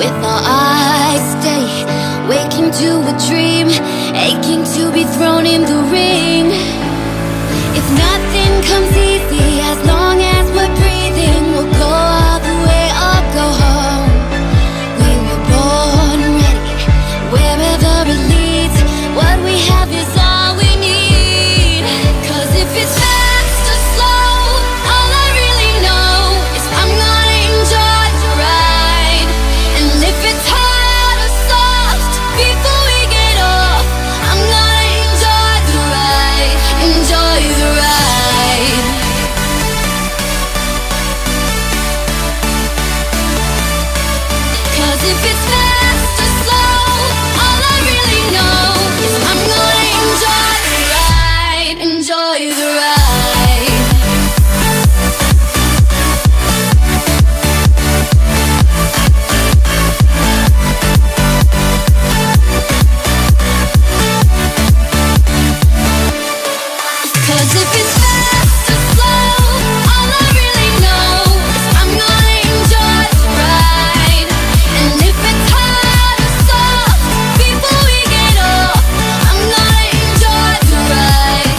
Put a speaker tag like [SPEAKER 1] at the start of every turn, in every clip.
[SPEAKER 1] with our eyes steady, waking to a dream, aching to be thrown in the ring. If nothing comes easy, as long as we're breathing, we'll go all the way or go home. We were born ready, wherever it leads. What we have is all we need. 'Cause if it's fast or slow, all I really know is I'm gonna enjoy the ride. And if it's hard or soft, before we get off, I'm gonna enjoy the ride, enjoy the ride. 'Cause if it's fast or slow, all I really know is I'm gonna enjoy the ride, enjoy the ride. 'Cause if it's fast or slow, all I really know is I'm gonna enjoy the ride. And if it's hard or soft, before we get off, I'm gonna enjoy the ride.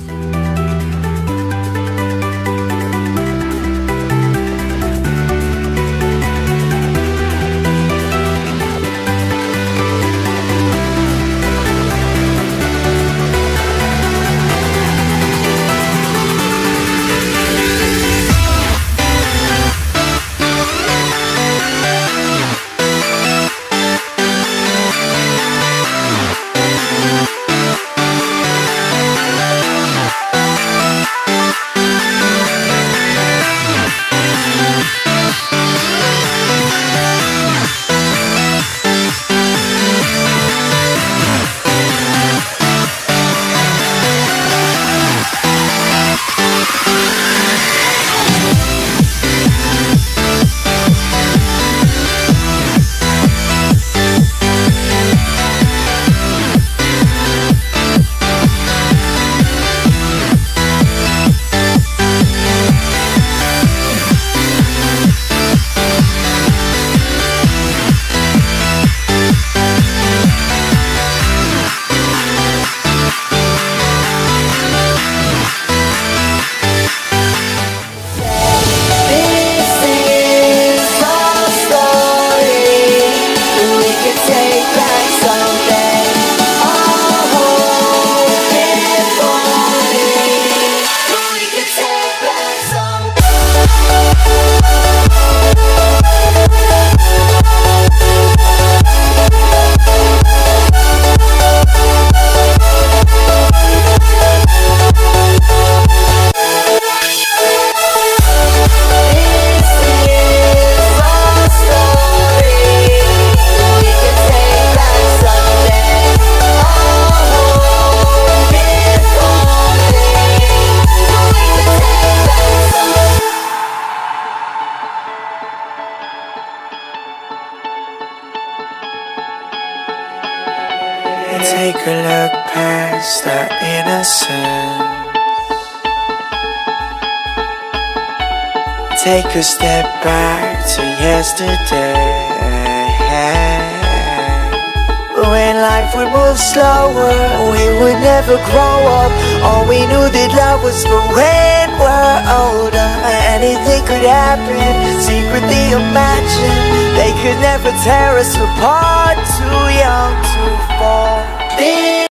[SPEAKER 2] Take a look past our innocence. Take a step back to yesterday, when life would move slower, we would never grow up. All we knew that love was for when we're older. Anything could happen, secretly imagine they could never tear us apart. Too young to